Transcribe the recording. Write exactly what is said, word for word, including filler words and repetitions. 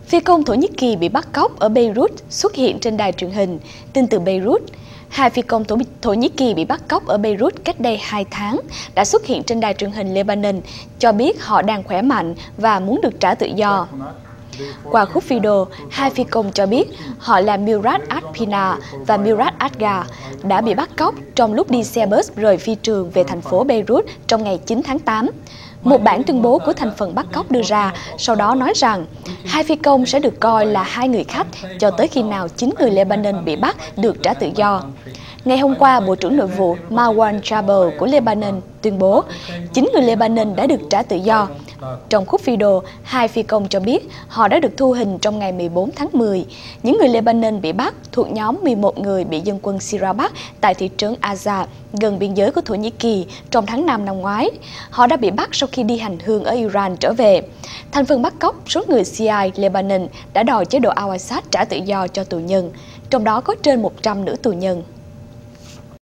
Phi công Thổ Nhĩ Kỳ bị bắt cóc ở Beirut xuất hiện trên đài truyền hình. Tin từ Beirut, hai phi công Thổ, Thổ Nhĩ Kỳ bị bắt cóc ở Beirut cách đây hai tháng đã xuất hiện trên đài truyền hình Lebanon, cho biết họ đang khỏe mạnh và muốn được trả tự do. Qua khúc video, hai phi công cho biết họ là Murad Al-Pina và Murad Asghar đã bị bắt cóc trong lúc đi xe bus rời phi trường về thành phố Beirut trong ngày chín tháng tám. Một bản tuyên bố của thành phần bắt cóc đưa ra, sau đó nói rằng hai phi công sẽ được coi là hai người khách cho tới khi nào chín người Lebanon bị bắt được trả tự do. Ngày hôm qua, Bộ trưởng Nội vụ Marwan Jabal của Lebanon tuyên bố chín người Lebanon đã được trả tự do. Trong khúc video, hai phi công cho biết họ đã được thu hình trong ngày mười bốn tháng mười. Những người Lebanon bị bắt thuộc nhóm mười một người bị dân quân Syria bắt tại thị trấn Azaz, gần biên giới của Thổ Nhĩ Kỳ trong tháng năm năm ngoái. Họ đã bị bắt sau khi đi hành hương ở Iran trở về. Thành phần bắt cóc số người xê i Lebanon đã đòi chế độ Al-Assad trả tự do cho tù nhân, trong đó có trên một trăm nữ tù nhân.